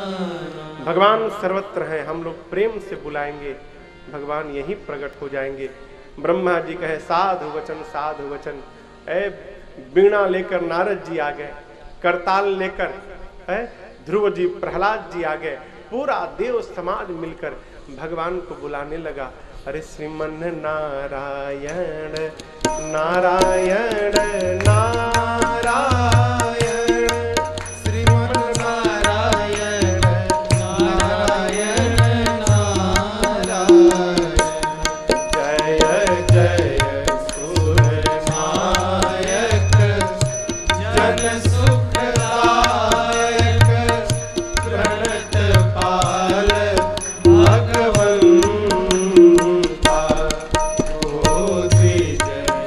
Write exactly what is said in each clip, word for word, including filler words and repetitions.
भगवान सर्वत्र हैं, हम लोग प्रेम से बुलाएंगे, भगवान यहीं प्रकट हो जाएंगे। ब्रह्मा जी कहे साधु वचन साधु वचन, ए वीणा लेकर नारद जी आ गए, करताल लेकर है ध्रुव जी प्रहलाद जी आ गए, पूरा देव समाज मिलकर भगवान को बुलाने लगा। अरे श्रीमन नारायण नारायण नारायण श्रीमन नारायण नारायण नारायण जय जय सुर नायक जन सुखदायक प्रणत पाल भगवंता ओ द्विज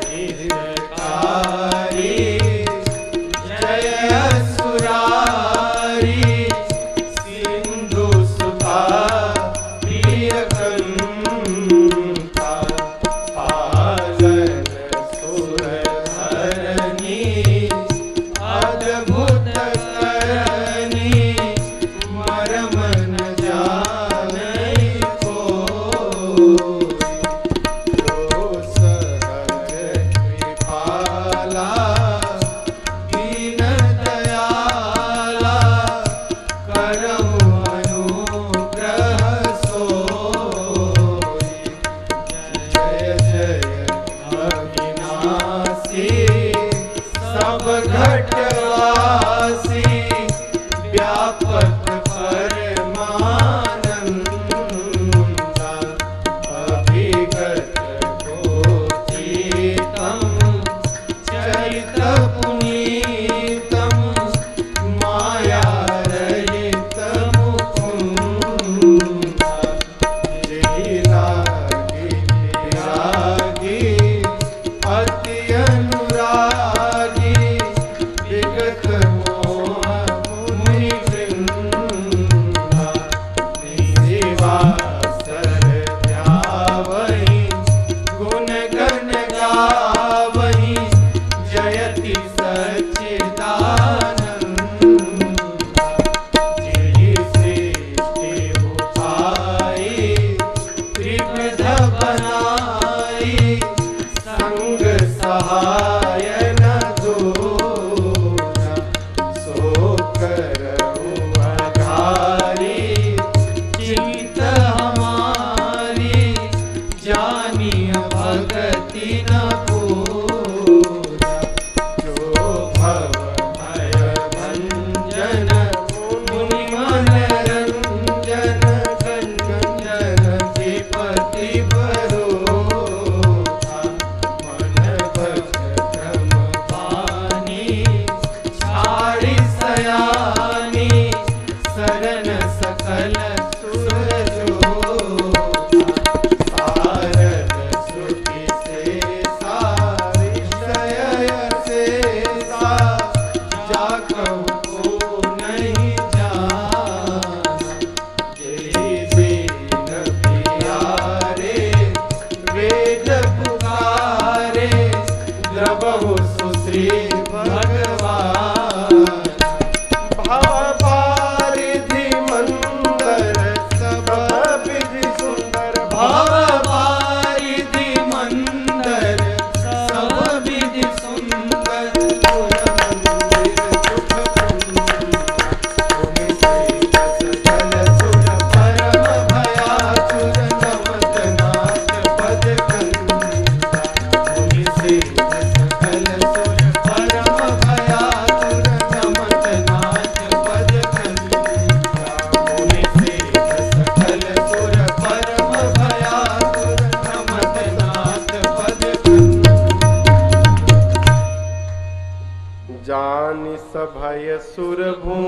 सभय सुर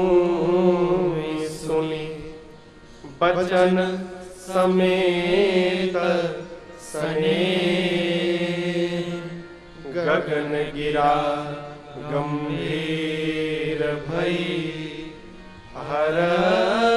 भूमि सुनी बचन समेत सने गगन गिरा गंभीर भई हर